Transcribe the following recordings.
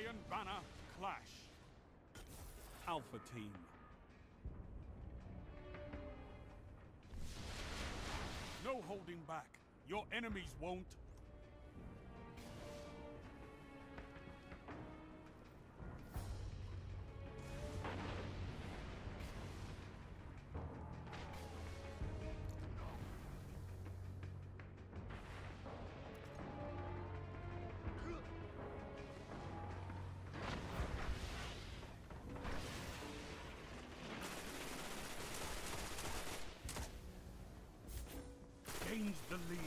Rebellion banner clash. Alpha team. No holding back. Your enemies won't. Gains the lead.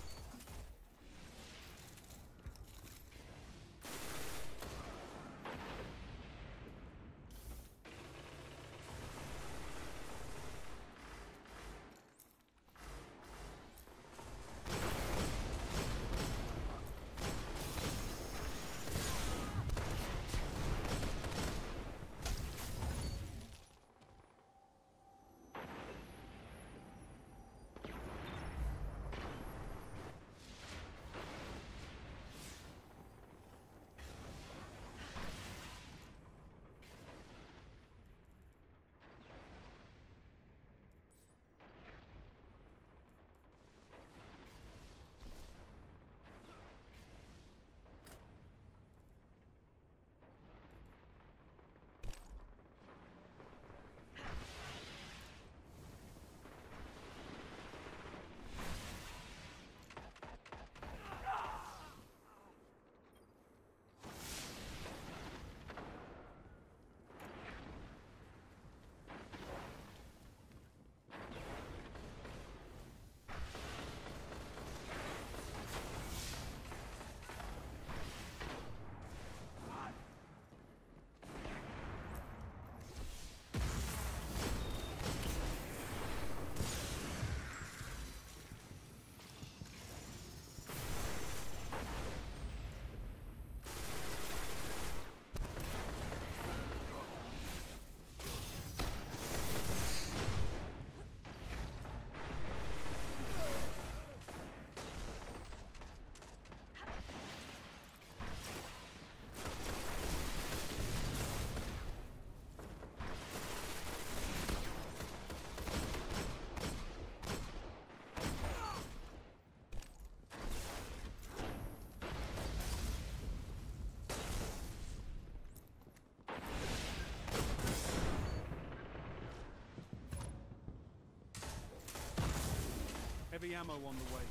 Heavy ammo on the way.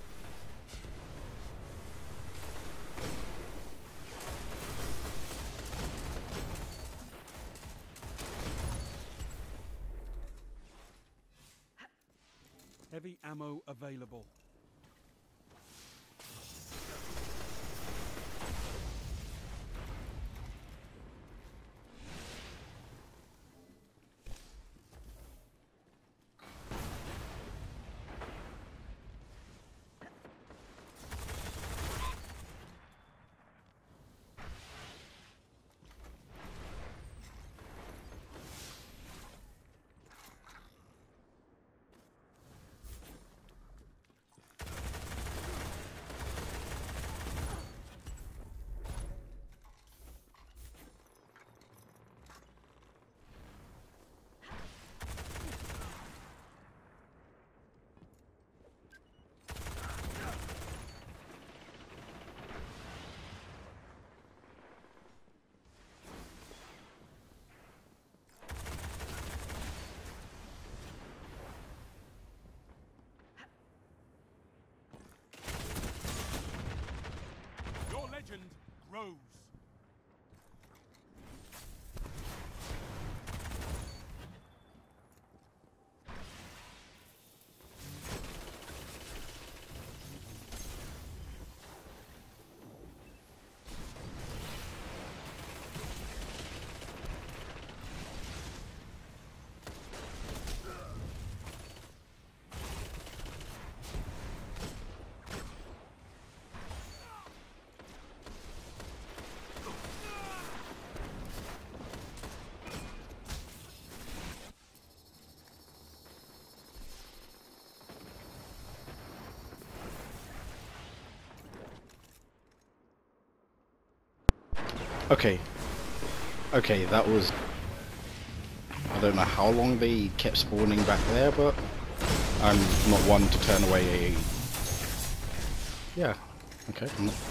Heavy ammo available. Your legend grows. Okay, Okay, that was... I don't know how long they kept spawning back there, but I'm not one to turn away a... Yeah, okay.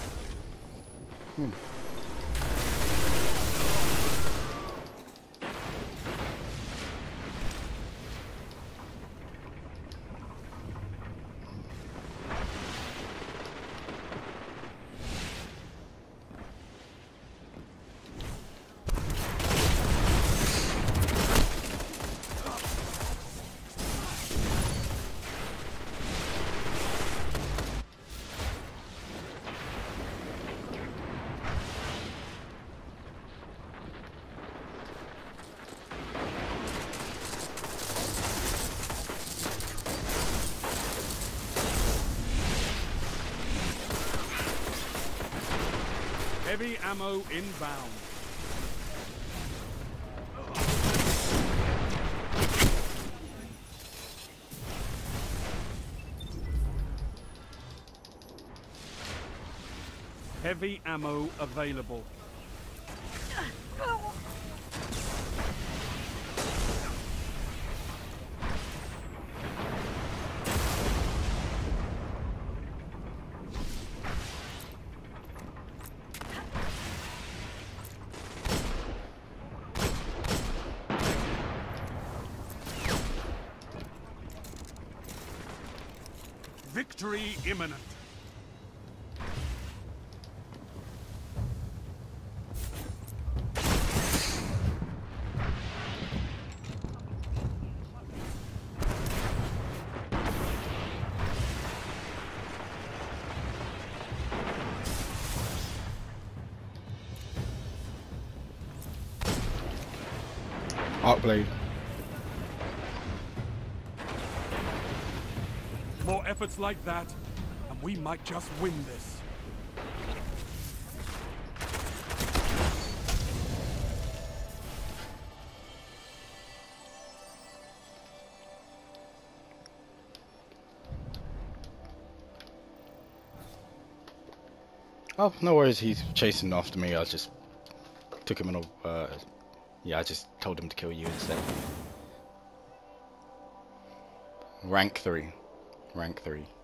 Heavy ammo inbound. Heavy ammo available. Victory imminent. Arc blade. More efforts like that, and we might just win this. Oh, no worries, he's chasing after me. I just took him in a... yeah, I just told him to kill you instead. Rank 3. Rank 3.